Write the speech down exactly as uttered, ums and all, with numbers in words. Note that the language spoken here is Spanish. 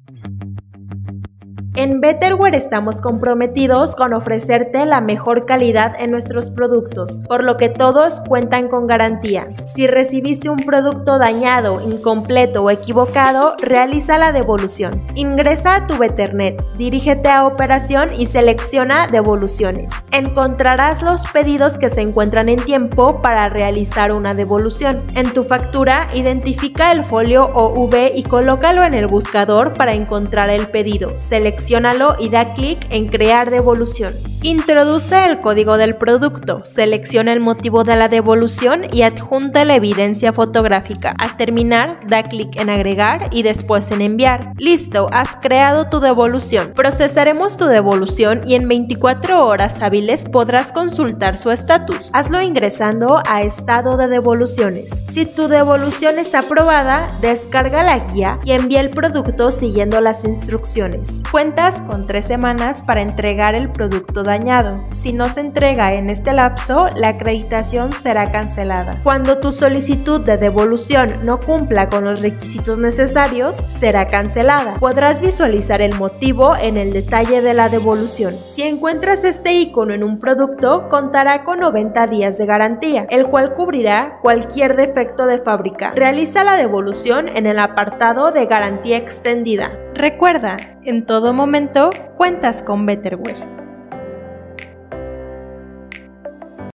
En Betterware estamos comprometidos con ofrecerte la mejor calidad en nuestros productos, por lo que todos cuentan con garantía. Si recibiste un producto dañado, incompleto o equivocado, realiza la devolución. Ingresa a tu Betternet, dirígete a Operación y selecciona Devoluciones. Encontrarás los pedidos que se encuentran en tiempo para realizar una devolución. En tu factura, identifica el folio o V y colócalo en el buscador para encontrar el pedido. Selecciona Selecciónalo y da clic en Crear devolución. Introduce el código del producto, selecciona el motivo de la devolución y adjunta la evidencia fotográfica. Al terminar, da clic en Agregar y después en Enviar. Listo, has creado tu devolución. Procesaremos tu devolución y en veinticuatro horas hábiles podrás consultar su estatus. Hazlo ingresando a Estado de devoluciones. Si tu devolución es aprobada, descarga la guía y envía el producto siguiendo las instrucciones. Cuentas con tres semanas para entregar el producto dañado. Si no se entrega en este lapso, la acreditación será cancelada. Cuando tu solicitud de devolución no cumpla con los requisitos necesarios, será cancelada. Podrás visualizar el motivo en el detalle de la devolución. Si encuentras este icono en un producto, contará con noventa días de garantía, el cual cubrirá cualquier defecto de fábrica. Realiza la devolución en el apartado de garantía extendida. Recuerda, en todo momento cuentas con Betterware.